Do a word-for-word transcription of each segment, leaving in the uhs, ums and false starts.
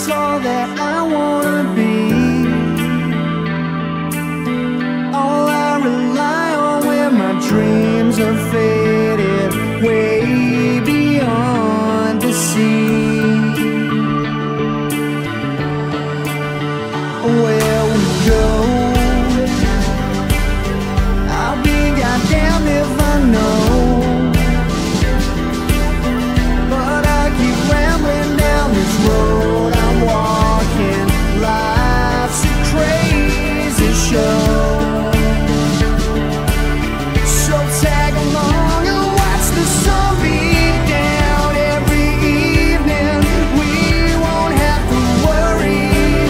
It's all that I wanna be. All I rely on when my dreams are faded way beyond the sea. Where we go, I'll be goddamned if I know. But I keep rambling down this road I'm walking. Life's a crazy show. So tag along and watch the sun beat down every evening. We won't have to worry.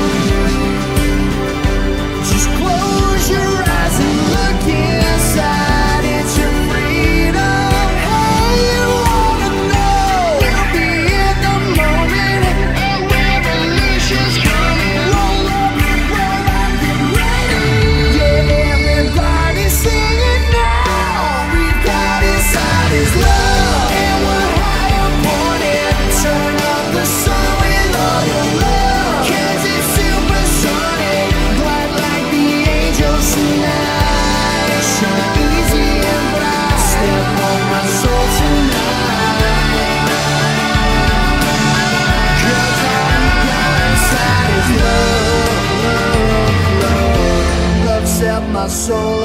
Just close your eyes and look inside. It's your freedom. Hey, you wanna know? We'll be in the moment. A revolution's coming. Roll up, roll up, get ready. Yeah, everybody sing it now. All we've got inside is love, and we're high upon it. Turn up the sun with all your love, 'cause it's supersonic. Glide like the angels tonight. Shine easy and bright. Step on my soul tonight. 'Cause all we got inside is love, love, love. Love set my soul